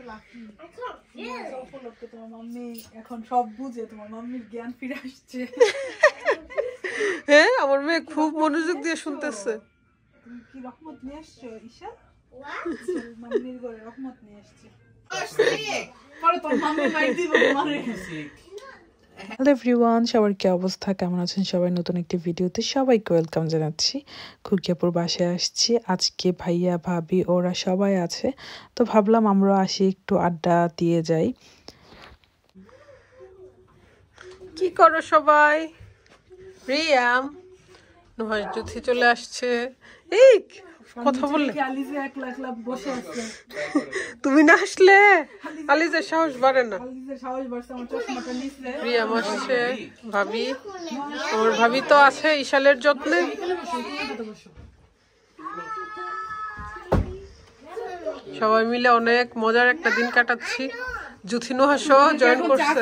তোমার মাম্মি এখন সব বুঝে, তোমার মাম্মির জ্ঞান ফিরে আসছে। হ্যাঁ, আমার মেয়ে খুব মনোযোগ দিয়ে শুনতেছে। তুমি কি রহমত নিয়ে আসছো ঈশা? মাম্মির ঘরে রহমত নিয়ে আসছে। পরে তোর মাম্মি মাইর দিব তোমারে। হ্যালো এভরিওয়ান, সবার কি অবস্থা, কেমন আছেন সবাই? নতুন একটি ভিডিওতে সবাইকে ওয়েলকাম জানাচ্ছি। খুকিয়াপুর বাসায় আসছি আজকে, ভাইয়া ভাবি ওরা সবাই আছে, তো ভাবলাম আমরা আসি একটু আড্ডা দিয়ে যাই। কি করো সবাই? রিয়াম নুহাস জুথি চলে আসছে। এই কথা বললে আলিজা একলা একলা বসে আছে। তুমি না আসলে আলিজের সাহস বাড়ে না। আলিজের সাহস বাড়ছে, আমার চশমাটা নিচে। রিয়াম আসছে, ভাবি, আমার ভাবি তো আছে ইশালের যত্নে। সবাই মিলে অনেক মজার একটা দিন কাটাচ্ছি। জুথি নুহাসও জয়েন করছে।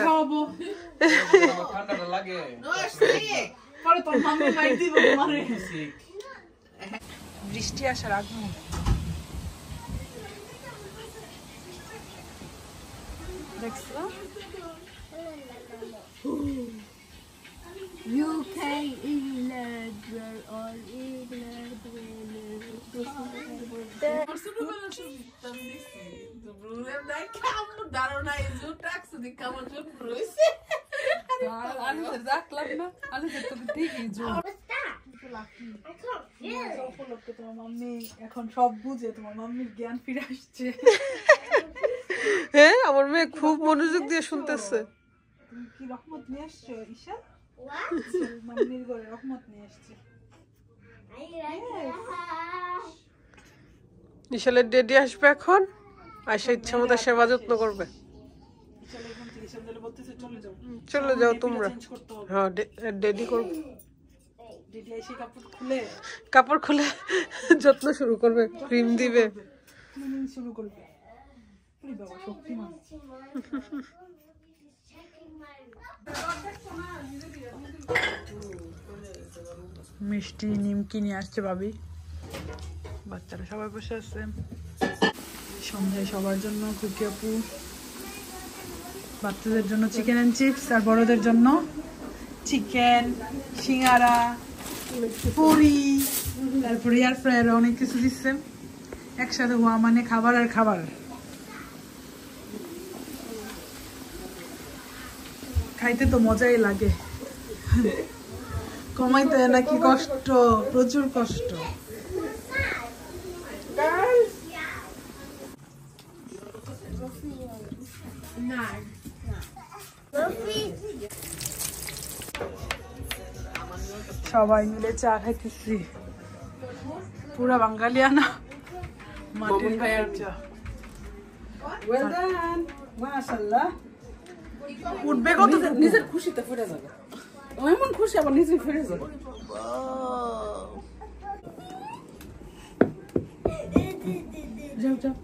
বৃষ্টি আসার আগমন। দেখছো? UK England, we're all England, তোমার মাম্মি এখন সব বুঝে, তোমার মাম্মির জ্ঞান ফিরে আসছে। হ্যাঁ, আমার মেয়ে খুব মনোযোগ দিয়ে শুনতেছে। তুমি কি রহমত নিয়ে আসছো ঈশা? মাম্মির ঘরে রহমত নিয়ে আসছে। ইশালের ডেডি আসবে এখন, আয়সা ইচ্ছা মতো সেবা যত্ন করবে। চলে যাও তোমরা। হ্যাঁ, ডেডি করবে, কাপড় খুলে যত্ন শুরু করবে, ক্রিম দিবে, শুরু করবে। শক্তিমান মিষ্টি নিমকি নিয়ে আসছে ভাবি। বাচ্চারা সবাই বসে আছে। সন্ধ্যায় সবার জন্য কুকি আপু, বাচ্চাদের জন্য চিকেন এন্ড চিপস, আর বড়দের জন্য চিকেন, সিঙ্গারা, পুরি, তারপরে এয়ার ফ্রায়ার অনেক কিছু দিচ্ছে। একসাথে হওয়া মানে খাবার আর খাবার। খাইতে তো মজাই লাগে, কমাইতে নাকি কষ্ট, প্রচুর কষ্ট। সবাই মিলে চা খাইতেছি, পুরা বাঙালিয়ানা মাটির ভাইয়ের চা। মাশাআল্লাহ, উঠবে কত? নিজের খুশিতে ফিরে যাবে, এমন খুশি আবার নিজে ফিরে যাবে। যাও যাও।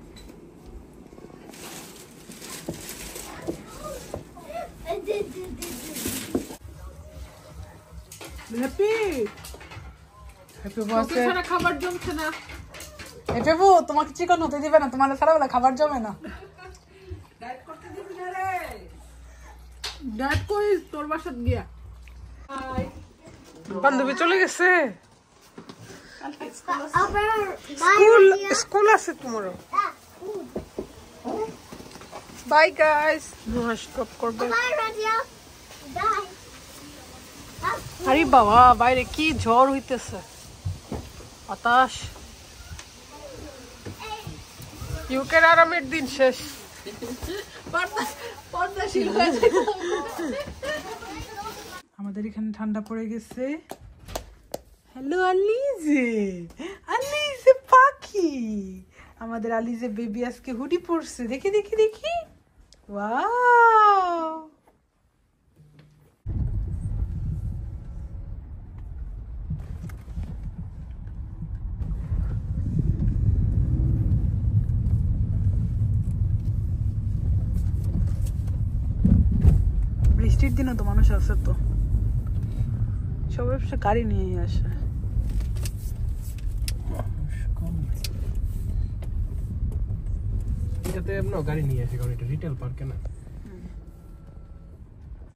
Happy happy birthday. ছাড়া খাবার জমছে না। হ্যাপি বউ, তোমাকে চিকন হতে দিবে না, তোমার সারা বেলা খাবার জমে না। ডায়েট করতে দিবি না রে। ডায়েট করিস তোর বাসাত গিয়া। বান্ধবী চলে গেছে, স্কুল আছে তোমারও। Bye guys. নুহাস স্টপ করবে। আরে বাবা, বাইরে কি ঝড় হইতেছে, বাতাস। ইউকের আরামের দিন শেষ। আমাদের এখানে ঠান্ডা পড়ে গেছে। হ্যালো আলিজে, আলিজে পাখি। আমাদের আলিজে বেবি আজকে হুডি পরছে, দেখি দেখি দেখি। ওয়াও, বৃষ্টির দিনে তো মানুষ আছে, তো সবাই গাড়ি নিয়ে আসে। এটাতে আমরা গাড়ি নিয়ে আসি কারণ এটা রিটেল পার্কে না